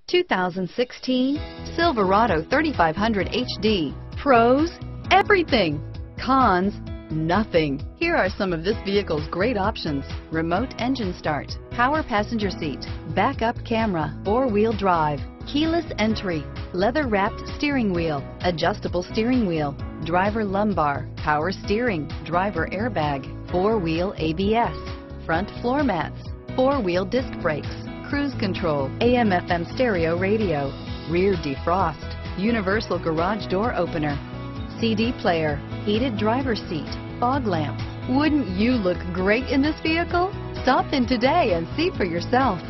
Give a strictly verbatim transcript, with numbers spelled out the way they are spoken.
two thousand sixteen Silverado thirty-five hundred H D. Pros, everything. Cons, nothing. Here are some of this vehicle's great options: remote engine start, power passenger seat, backup camera, four-wheel drive, keyless entry, leather-wrapped steering wheel, adjustable steering wheel, driver lumbar, power steering, driver airbag, four-wheel A B S, front floor mats, four-wheel disc brakes, cruise control, A M F M stereo radio, rear defrost, universal garage door opener, C D player, heated driver's seat, fog lamps. Wouldn't you look great in this vehicle? Stop in today and see for yourself.